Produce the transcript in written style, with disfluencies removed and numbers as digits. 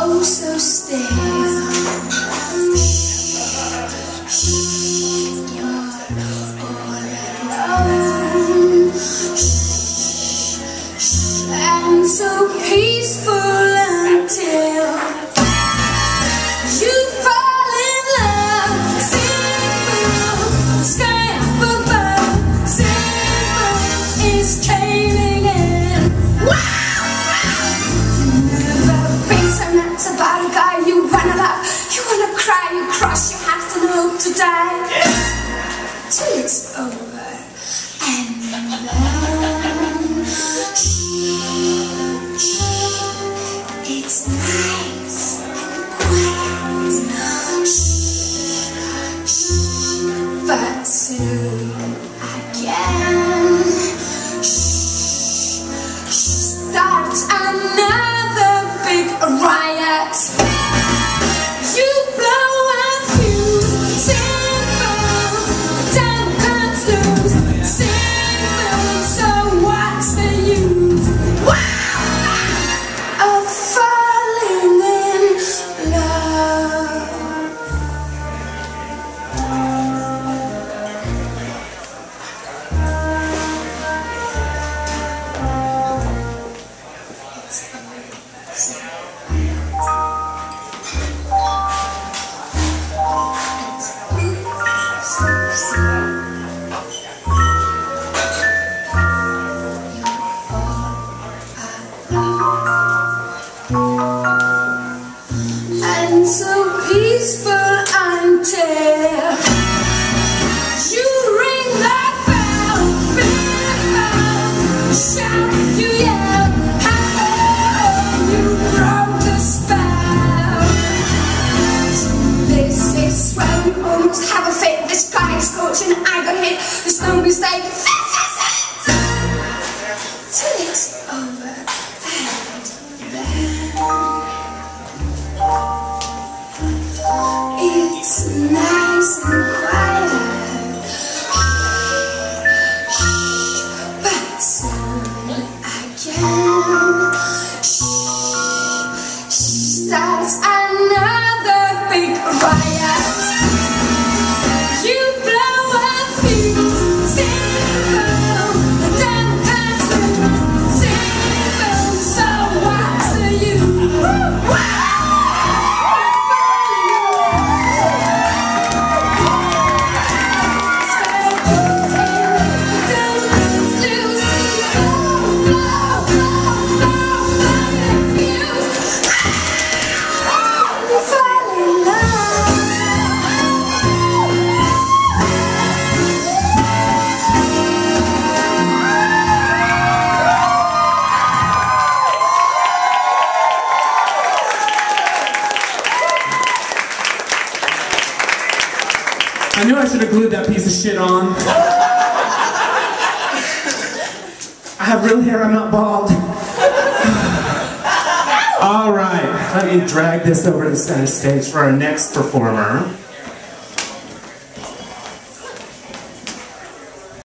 oh so still. You're all alone, and so peaceful until you fall in love. Simple, the sky up above, simple is caving in. Wow, never been so nuts about a guy you wanna love. You wanna cry, you cross your heart and hope to die till it's over, and then it's nice and quiet, but soon again starts another big riot. You blow a fuse, simple, time cuts loose, simple, so what's the use? Wow, of falling in love. And so peaceful until you ring that bell, big bell, shout, you yell, hello, you broke the spell. This is when you almost have a fit. This guy is coaching, I got hit. There's no mistake. Till it's over, and then it's nice and quiet, but soon again starts another big riot. You blow a fuse, simple, the damn cuts loose, simple, so what's the use? Wow! I knew I should have glued that piece of shit on. I have real hair, I'm not bald. All right, let me drag this over to the center stage for our next performer.